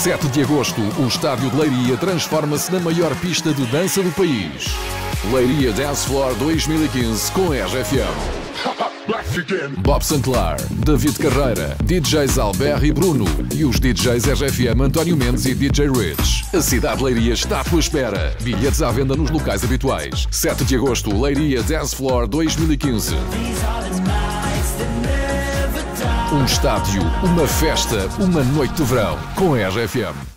7 de agosto, o estádio de Leiria transforma-se na maior pista de dança do país. Leiria Dance Floor 2015 com RFM. Bob Sinclair, David Carreira, DJs Albert e Bruno e os DJs RFM António Mendes e DJ Rich. A cidade de Leiria está à tua espera. Bilhetes à venda nos locais habituais. 7 de agosto, Leiria Dance Floor 2015. Um estádio, uma festa, uma noite de verão com a RFM.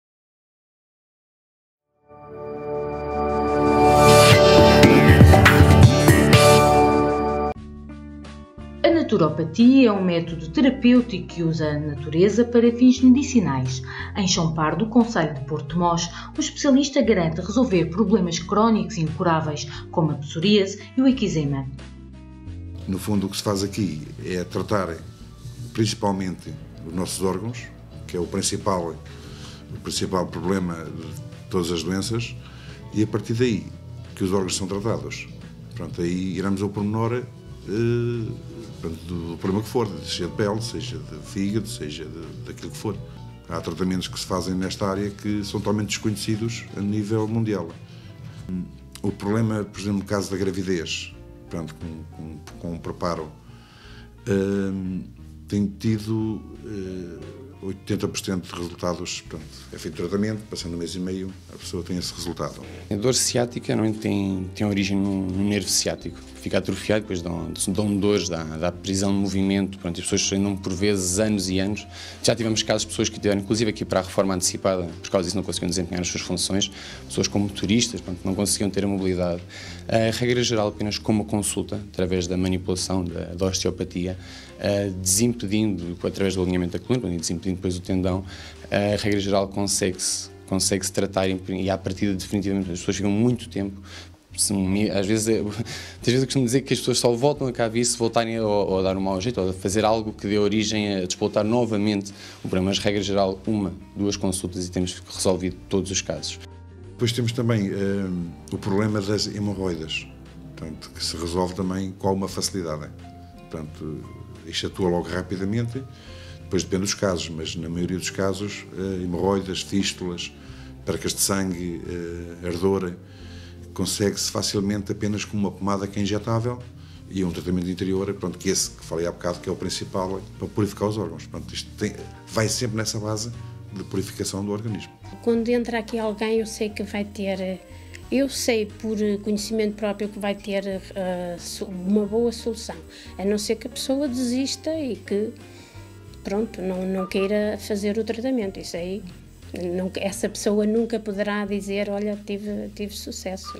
A naturopatia é um método terapêutico que usa a natureza para fins medicinais. Em Chão Pardo, concelho de Porto de Mós, o especialista garante resolver problemas crónicos e incuráveis, como a psoríase e o eczema. No fundo, o que se faz aqui é tratar principalmente os nossos órgãos, que é o principal problema de todas as doenças, e a partir daí que os órgãos são tratados. Pronto, aí iremos ao pormenor do problema que for, seja de pele, seja de fígado, seja daquilo que for. Há tratamentos que se fazem nesta área que são totalmente desconhecidos a nível mundial. O problema, por exemplo, no caso da gravidez, pronto, com o preparo, tem tido 80% de resultados. Pronto, é feito tratamento, passando um mês e meio, a pessoa tem esse resultado. A dor ciática tem origem no nervo ciático, que fica atrofiado, depois dão dores, dá prisão de movimento. Pronto, as pessoas andam por vezes anos e anos. Já tivemos casos de pessoas que tiveram, inclusive aqui para a reforma antecipada, por causa disso não conseguiam desempenhar as suas funções, pessoas como motoristas, pronto, não conseguiam ter a mobilidade. A regra geral, apenas com uma consulta, através da manipulação da osteopatia, desimpedindo, através do alinhamento da coluna e desimpedindo depois o tendão, a regra geral consegue-se tratar e à partida definitivamente as pessoas ficam muito tempo. Às vezes eu costumo dizer que as pessoas só voltam a cá vir se voltarem a dar um mau jeito ou a fazer algo que dê origem a despoltar novamente o problema, mas regra geral, 1-2 consultas e temos resolvido todos os casos. Depois temos também o problema das hemorroidas, portanto, que se resolve também com alguma facilidade. Portanto, isto atua logo rapidamente, depois depende dos casos, mas na maioria dos casos, hemorroidas, fístulas, percas de sangue, ardor, consegue-se facilmente apenas com uma pomada que é injetável e um tratamento interior, pronto, que esse que falei há bocado, que é o principal para purificar os órgãos. Pronto, isto vai sempre nessa base de purificação do organismo. Quando entra aqui alguém, eu sei que vai ter, eu sei por conhecimento próprio que vai ter uma boa solução, a não ser que a pessoa desista e que, pronto, não queira fazer o tratamento. Isso aí, essa pessoa nunca poderá dizer, olha, tive sucesso.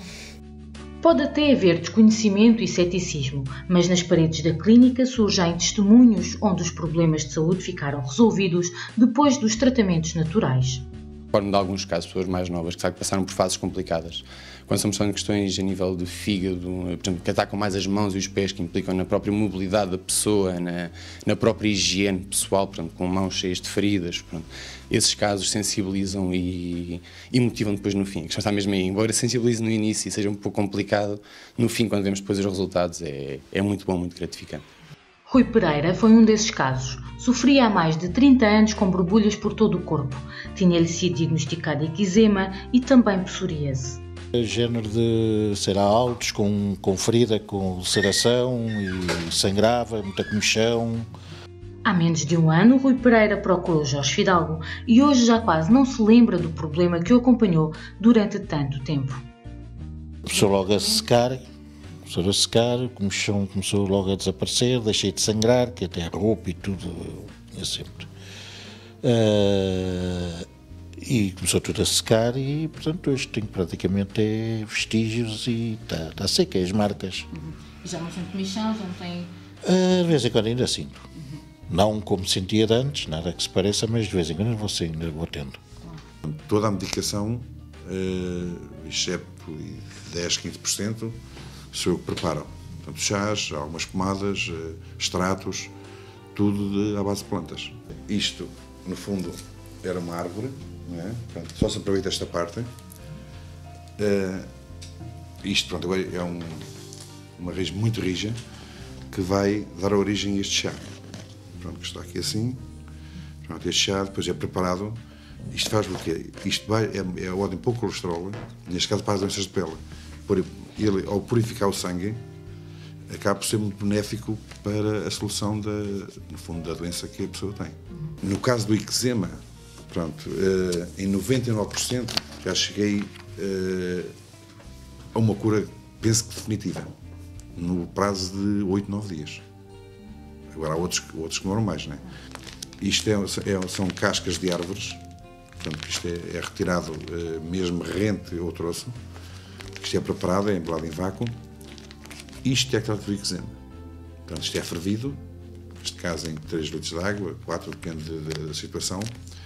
Pode até haver desconhecimento e ceticismo, mas nas paredes da clínica surgem testemunhos onde os problemas de saúde ficaram resolvidos depois dos tratamentos naturais. Recordo-me de alguns casos, pessoas mais novas que passaram por fases complicadas. Quando estamos falando de questões a nível de fígado, por exemplo, que atacam mais as mãos e os pés, que implicam na própria mobilidade da pessoa, na própria higiene pessoal, portanto, com mãos cheias de feridas. Portanto, esses casos sensibilizam e motivam depois no fim. A questão está mesmo aí. Embora sensibilize no início e seja um pouco complicado, no fim, quando vemos depois os resultados, é muito bom, muito gratificante. Rui Pereira foi um desses casos. Sofria há mais de 30 anos com borbulhas por todo o corpo. Tinha-lhe sido diagnosticado eczema e também psoríase. Género de ser altos, com ferida, com ulceração e sangrava, muita comichão. Há menos de um ano, Rui Pereira procurou Jorge Fidalgo e hoje já quase não se lembra do problema que o acompanhou durante tanto tempo. Começou logo a secar. O comichão começou logo a desaparecer, deixei de sangrar, que até a roupa e tudo, tinha sempre. E começou tudo a secar e, portanto, hoje tenho praticamente vestígios e está seca, as marcas. Já não sente comichão, já não tem... De vez em quando ainda sinto. Não como sentia de antes, nada que se pareça, mas de vez em quando ainda vou tendo. Toda a medicação, exceto 10-15%, sou eu que preparo. Portanto, chás, algumas pomadas, extratos, tudo à base de plantas. Isto, no fundo, era uma árvore, não é? Portanto, só se aproveita esta parte. Isto, pronto, agora é uma raiz muito rija que vai dar origem a este chá. Pronto, que está aqui assim. Pronto, este chá depois é preparado. Isto faz o quê? Isto é ótimo para o colesterol, neste caso para as doenças de pele. Ele, ao purificar o sangue, acaba por ser muito benéfico para a solução, no fundo, da doença que a pessoa tem. No caso do eczema, pronto, em 99% já cheguei a uma cura, penso que definitiva, no prazo de 8, 9 dias. Agora há outros que demoram mais, não é? Isto são cascas de árvores, portanto, isto é retirado mesmo rente ou troço. Isto é preparado, é embalado em vácuo. Isto é que trata do eczema. Portanto, isto é fervido, neste caso em 3 litros de água, 4, depende da situação.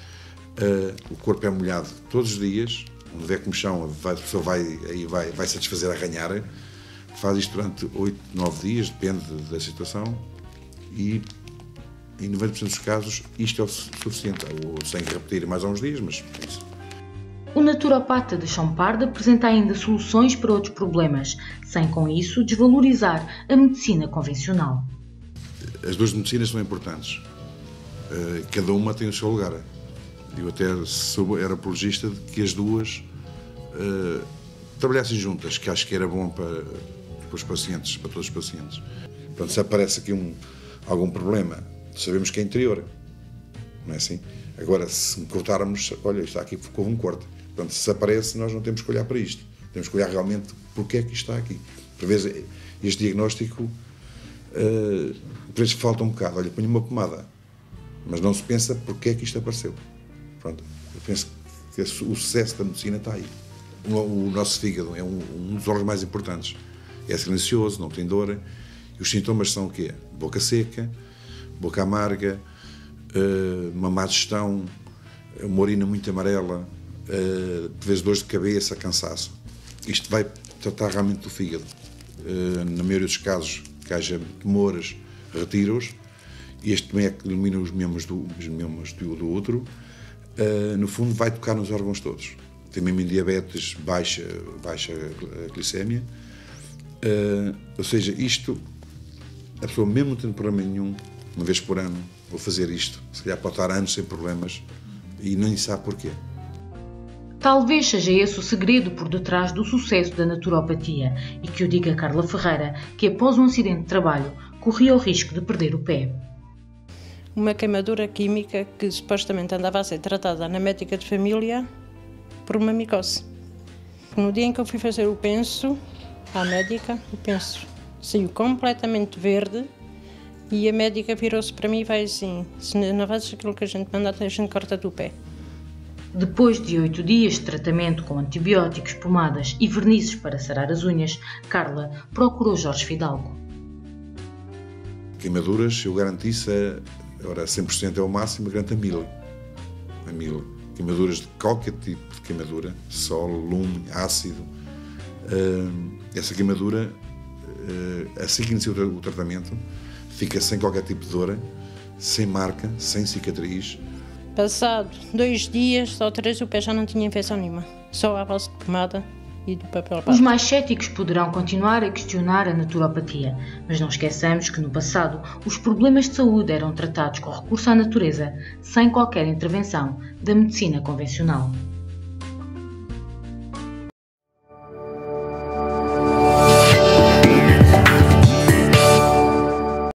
O corpo é molhado todos os dias, onde houver comichão, a pessoa vai satisfazer a arranhar. Faz isto durante 8, 9 dias, depende da situação, e em 90% dos casos isto é o suficiente. Ou sem repetir mais há uns dias, mas é isso. O naturopata de Chão Pardo apresenta ainda soluções para outros problemas, sem com isso desvalorizar a medicina convencional. As duas medicinas são importantes. Cada uma tem o seu lugar. Eu até era apologista de que as duas trabalhassem juntas, que acho que era bom para os pacientes, para todos os pacientes. Portanto, se aparece aqui algum problema, sabemos que é interior, não é assim? Agora, se cortarmos, olha, está aqui, ficou um corte. Portanto, se aparece, nós não temos que olhar para isto. Temos que olhar realmente porque é que isto está aqui. Por vezes, este diagnóstico, por vezes falta um bocado. Olha, ponho uma pomada, mas não se pensa porque é que isto apareceu. Pronto, eu penso que o sucesso da medicina está aí. O nosso fígado é um dos órgãos mais importantes. É silencioso, não tem dor. E os sintomas são o quê? Boca seca, boca amarga, uma má digestão, uma urina muito amarela, por vezes dores de cabeça, cansaço. Isto vai tratar realmente do fígado. Na maioria dos casos que haja tumores, retira-os. Este também é que elimina os membros do útero. No fundo vai tocar nos órgãos todos. Tem mesmo diabetes, baixa glicémia. Ou seja, isto, a pessoa mesmo não tendo problema nenhum, uma vez por ano, vou fazer isto, se calhar pode estar anos sem problemas e nem sabe porquê. Talvez seja esse o segredo por detrás do sucesso da naturopatia e que o diga Carla Ferreira, que após um acidente de trabalho corria o risco de perder o pé. Uma queimadura química que supostamente andava a ser tratada na médica de família por uma micose. No dia em que eu fui fazer o penso à médica, o penso saiu completamente verde e a médica virou-se para mim e vai assim: se não fazes aquilo que a gente manda, a gente corta-te o pé. Depois de 8 dias de tratamento com antibióticos, pomadas e vernizes para sarar as unhas, Carla procurou Jorge Fidalgo. Queimaduras, eu garanto isso, ora 100% é o máximo, eu garanto a 1000. Queimaduras de qualquer tipo de queimadura, sol, lume, ácido. Essa queimadura, assim que inicia o tratamento, fica sem qualquer tipo de dor, sem marca, sem cicatriz. Passado 2 dias ou 3, o pé já não tinha infecção nenhuma, só à base de pomada e do papel. Os mais céticos poderão continuar a questionar a naturopatia, mas não esqueçamos que no passado os problemas de saúde eram tratados com recurso à natureza, sem qualquer intervenção da medicina convencional.